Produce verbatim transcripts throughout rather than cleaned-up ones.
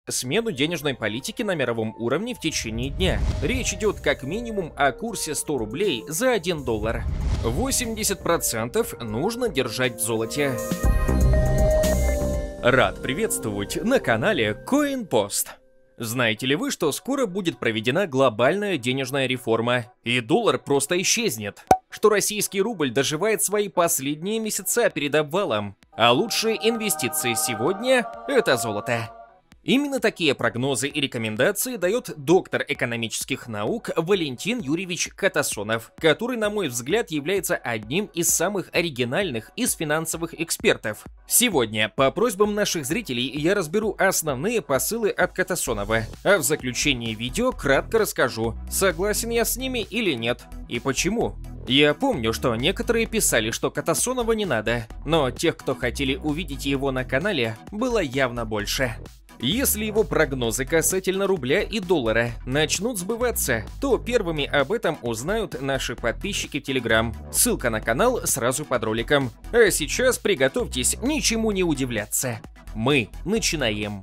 смену денежной политики на мировом уровне в течение дня. Речь идет как минимум о курсе сто рублей за один доллар. восемьдесят процентов нужно держать в золоте. Рад приветствовать на канале CoinPost. Знаете ли вы, что скоро будет проведена глобальная денежная реформа, и доллар просто исчезнет? Что российский рубль доживает свои последние месяца перед обвалом, а лучшие инвестиции сегодня – это золото. Именно такие прогнозы и рекомендации дает доктор экономических наук Валентин Юрьевич Катасонов, который, на мой взгляд, является одним из самых оригинальных из финансовых экспертов. Сегодня, по просьбам наших зрителей, я разберу основные посылы от Катасонова, а в заключении видео кратко расскажу, согласен я с ними или нет, и почему. Я помню, что некоторые писали, что Катасонова не надо, но тех, кто хотели увидеть его на канале, было явно больше. Если его прогнозы касательно рубля и доллара начнут сбываться, то первыми об этом узнают наши подписчики в Telegram. Ссылка на канал сразу под роликом. А сейчас приготовьтесь ничему не удивляться. Мы начинаем.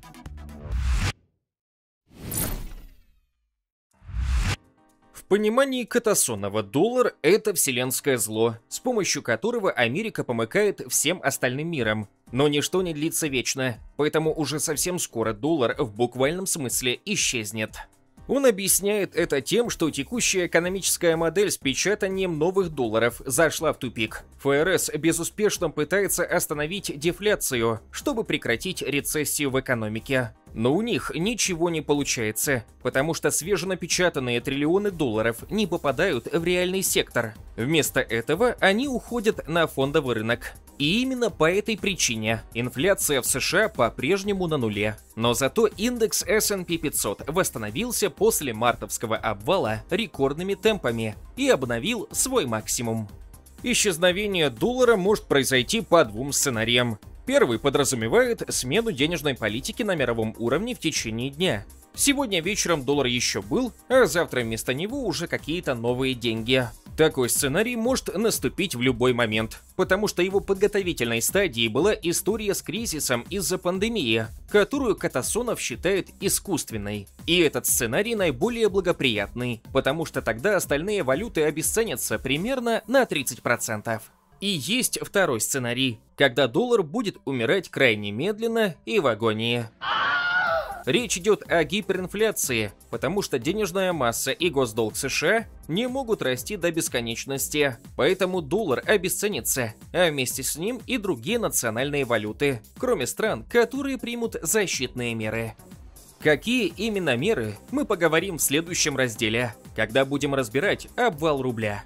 В понимании Катасонова доллар – это вселенское зло, с помощью которого Америка помыкает всем остальным миром. Но ничто не длится вечно, поэтому уже совсем скоро доллар в буквальном смысле исчезнет. Он объясняет это тем, что текущая экономическая модель с печатанием новых долларов зашла в тупик. ФРС безуспешно пытается остановить дефляцию, чтобы прекратить рецессию в экономике. Но у них ничего не получается, потому что свеженапечатанные триллионы долларов не попадают в реальный сектор. Вместо этого они уходят на фондовый рынок. И именно по этой причине инфляция в США по-прежнему на нуле. Но зато индекс эс энд пи пятьсот восстановился после мартовского обвала рекордными темпами и обновил свой максимум. Исчезновение доллара может произойти по двум сценариям. Первый подразумевает смену денежной политики на мировом уровне в течение дня. Сегодня вечером доллар еще был, а завтра вместо него уже какие-то новые деньги. Такой сценарий может наступить в любой момент, потому что его подготовительной стадией была история с кризисом из-за пандемии, которую Катасонов считает искусственной. И этот сценарий наиболее благоприятный, потому что тогда остальные валюты обесценятся примерно на тридцать процентов. И есть второй сценарий, когда доллар будет умирать крайне медленно и в агонии. Речь идет о гиперинфляции, потому что денежная масса и госдолг США не могут расти до бесконечности, поэтому доллар обесценится, а вместе с ним и другие национальные валюты, кроме стран, которые примут защитные меры. Какие именно меры, мы поговорим в следующем разделе, когда будем разбирать обвал рубля.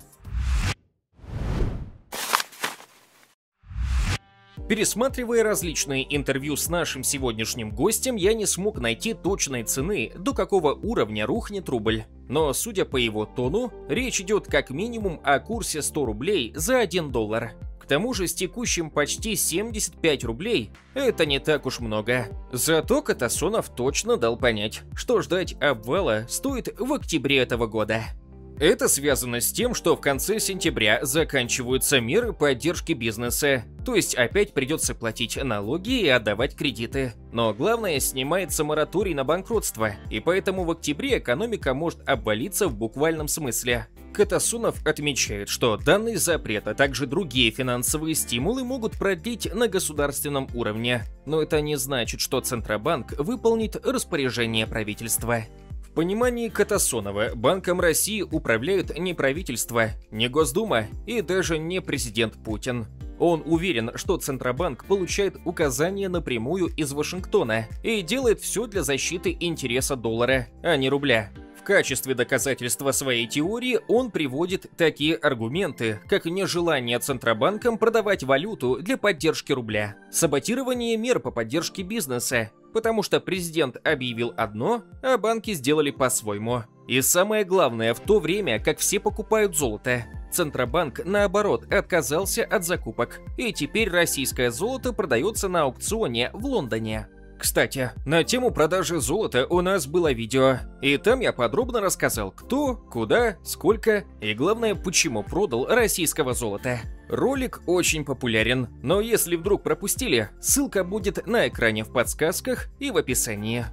Пересматривая различные интервью с нашим сегодняшним гостем, я не смог найти точной цены, до какого уровня рухнет рубль. Но, судя по его тону, речь идет как минимум о курсе сто рублей за один доллар. К тому же с текущим почти семьдесят пять рублей это не так уж много. Зато Катасонов точно дал понять, что ждать обвала стоит в октябре этого года. Это связано с тем, что в конце сентября заканчиваются меры поддержки бизнеса, то есть опять придется платить налоги и отдавать кредиты. Но главное, снимается мораторий на банкротство, и поэтому в октябре экономика может обвалиться в буквальном смысле. Катасонов отмечает, что данный запрет, а также другие финансовые стимулы могут продлить на государственном уровне, но это не значит, что Центробанк выполнит распоряжение правительства. В понимании Катасонова Банком России управляют не правительство, не Госдума и даже не президент Путин. Он уверен, что Центробанк получает указания напрямую из Вашингтона и делает все для защиты интереса доллара, а не рубля. В качестве доказательства своей теории он приводит такие аргументы, как нежелание Центробанком продавать валюту для поддержки рубля, саботирование мер по поддержке бизнеса, потому что президент объявил одно, а банки сделали по-своему. И самое главное, в то время, как все покупают золото, Центробанк, наоборот, отказался от закупок, и теперь российское золото продается на аукционе в Лондоне. Кстати, на тему продажи золота у нас было видео, и там я подробно рассказал, кто, куда, сколько и главное, почему продал российского золота. Ролик очень популярен, но если вдруг пропустили, ссылка будет на экране в подсказках и в описании.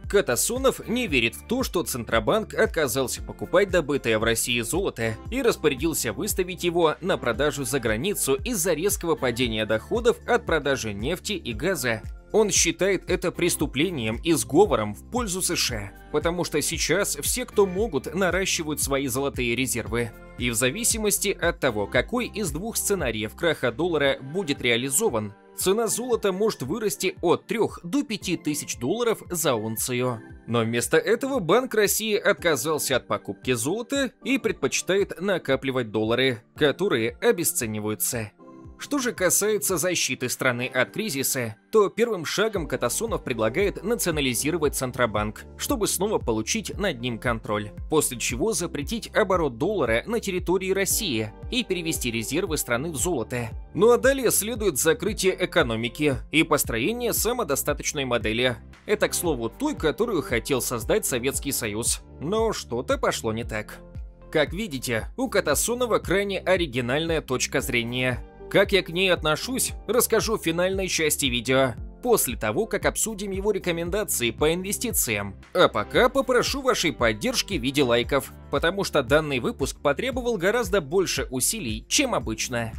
Катасонов не верит в то, что Центробанк отказался покупать добытое в России золото и распорядился выставить его на продажу за границу из-за резкого падения доходов от продажи нефти и газа. Он считает это преступлением и сговором в пользу США, потому что сейчас все, кто могут, наращивают свои золотые резервы. И в зависимости от того, какой из двух сценариев краха доллара будет реализован, цена золота может вырасти от трёх до пяти тысяч долларов за унцию. Но вместо этого Банк России отказался от покупки золота и предпочитает накапливать доллары, которые обесцениваются. Что же касается защиты страны от кризиса, то первым шагом Катасонов предлагает национализировать Центробанк, чтобы снова получить над ним контроль, после чего запретить оборот доллара на территории России и перевести резервы страны в золото. Ну а далее следует закрытие экономики и построение самодостаточной модели. Это, к слову, той, которую хотел создать Советский Союз. Но что-то пошло не так. Как видите, у Катасонова крайне оригинальная точка зрения. Как я к ней отношусь, расскажу в финальной части видео, после того, как обсудим его рекомендации по инвестициям. А пока попрошу вашей поддержки в виде лайков, потому что данный выпуск потребовал гораздо больше усилий, чем обычно.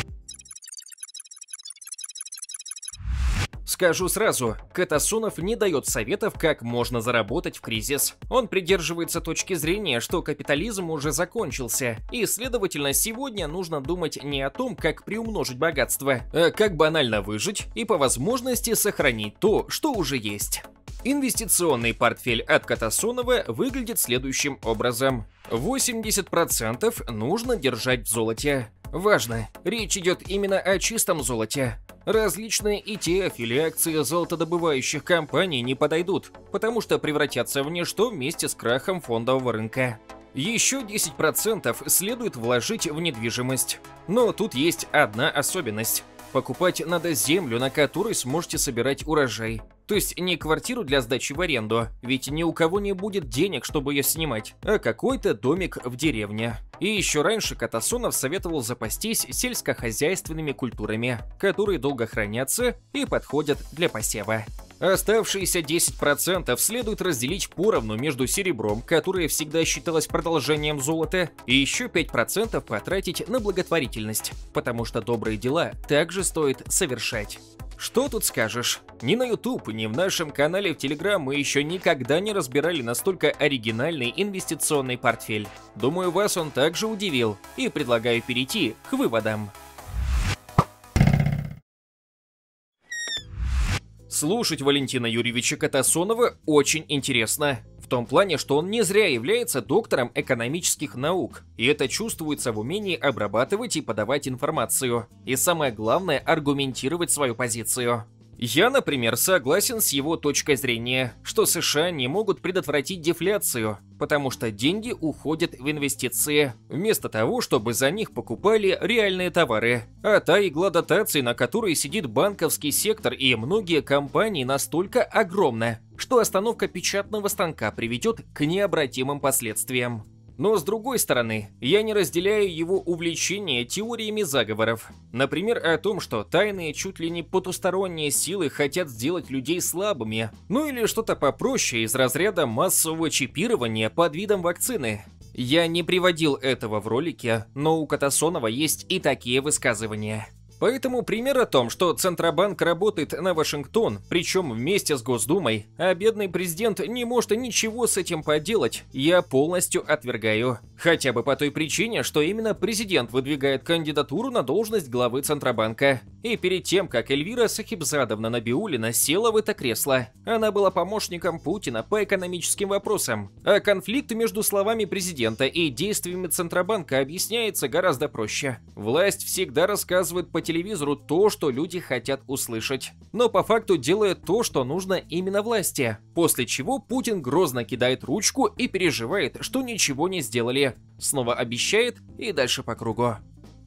Скажу сразу, Катасонов не дает советов, как можно заработать в кризис. Он придерживается точки зрения, что капитализм уже закончился, и, следовательно, сегодня нужно думать не о том, как приумножить богатство, а как банально выжить и по возможности сохранить то, что уже есть. Инвестиционный портфель от Катасонова выглядит следующим образом. восемьдесят процентов нужно держать в золоте. Важно, речь идет именно о чистом золоте. Различные и ти эф или акции золотодобывающих компаний не подойдут, потому что превратятся в ничто вместе с крахом фондового рынка. Еще десять процентов следует вложить в недвижимость. Но тут есть одна особенность. Покупать надо землю, на которой сможете собирать урожай. То есть не квартиру для сдачи в аренду, ведь ни у кого не будет денег, чтобы ее снимать, а какой-то домик в деревне. И еще раньше Катасонов советовал запастись сельскохозяйственными культурами, которые долго хранятся и подходят для посева. Оставшиеся десять процентов следует разделить поровну между серебром, которое всегда считалось продолжением золота, и еще пять процентов потратить на благотворительность, потому что добрые дела также стоит совершать. Что тут скажешь? Ни на YouTube, ни в нашем канале в Telegram мы еще никогда не разбирали настолько оригинальный инвестиционный портфель. Думаю, вас он также удивил, и предлагаю перейти к выводам. Слушать Валентина Юрьевича Катасонова очень интересно. В том плане, что он не зря является доктором экономических наук, и это чувствуется в умении обрабатывать и подавать информацию. И самое главное, аргументировать свою позицию. Я, например, согласен с его точкой зрения, что США не могут предотвратить дефляцию, потому что деньги уходят в инвестиции, вместо того, чтобы за них покупали реальные товары. А та игла дотаций, на которой сидит банковский сектор и многие компании, настолько огромна, что остановка печатного станка приведет к необратимым последствиям. Но с другой стороны, я не разделяю его увлечение теориями заговоров. Например, о том, что тайные, чуть ли не потусторонние силы хотят сделать людей слабыми. Ну или что-то попроще из разряда массового чипирования под видом вакцины. Я не приводил этого в ролике, но у Катасонова есть и такие высказывания. Поэтому пример о том, что Центробанк работает на Вашингтон, причем вместе с Госдумой, а бедный президент не может ничего с этим поделать, я полностью отвергаю. Хотя бы по той причине, что именно президент выдвигает кандидатуру на должность главы Центробанка. И перед тем, как Эльвира Сахибзадовна Набиуллина села в это кресло, она была помощником Путина по экономическим вопросам. А конфликт между словами президента и действиями Центробанка объясняется гораздо проще. Власть всегда рассказывает по телевизору то, что люди хотят услышать, но по факту делает то, что нужно именно власти, после чего Путин грозно кидает ручку и переживает, что ничего не сделали, снова обещает и дальше по кругу.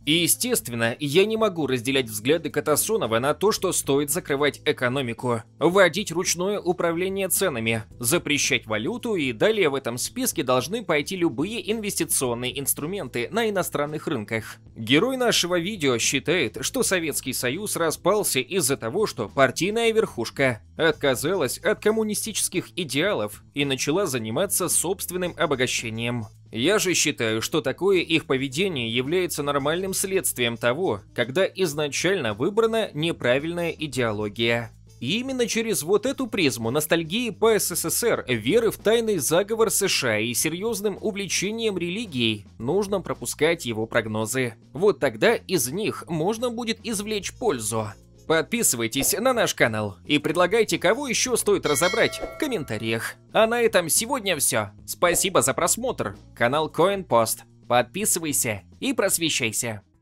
И естественно, я не могу разделять взгляды Катасонова на то, что стоит закрывать экономику, вводить ручное управление ценами, запрещать валюту, и далее в этом списке должны пойти любые инвестиционные инструменты на иностранных рынках. Герой нашего видео считает, что Советский Союз распался из-за того, что партийная верхушка отказалась от коммунистических идеалов и начала заниматься собственным обогащением. Я же считаю, что такое их поведение является нормальным следствием того, когда изначально выбрана неправильная идеология. И именно через вот эту призму ностальгии по СССР, веры в тайный заговор США и серьезным увлечением религией нужно пропускать его прогнозы. Вот тогда из них можно будет извлечь пользу. Подписывайтесь на наш канал и предлагайте, кого еще стоит разобрать в комментариях. А на этом сегодня все. Спасибо за просмотр. Канал CoinPost. Подписывайся и просвещайся.